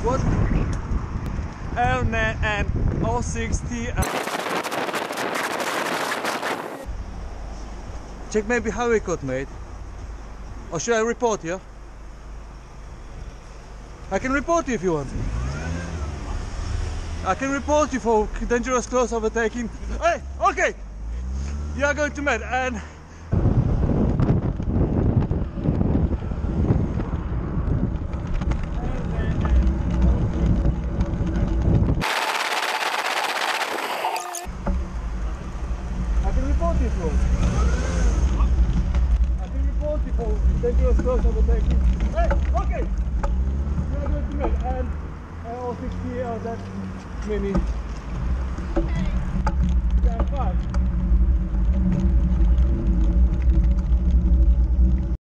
What? L9 and 060. Check maybe how it got made. Or should I report you? I can report you if you want. I can report you for dangerous close overtaking. Hey, okay! You are going to Med and... I can report you for... I can report you for dangerous close overtaking. Hey, okay! You are going to Med and 060 or that many. Yeah, fine.